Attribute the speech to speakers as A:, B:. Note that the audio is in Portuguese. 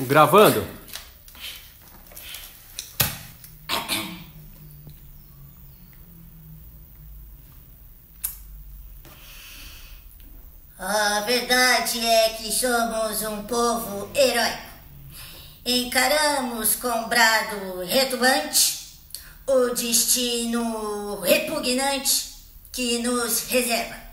A: Gravando?
B: A verdade é que somos um povo heróico. Encaramos com brado retumbante o destino repugnante que nos reserva.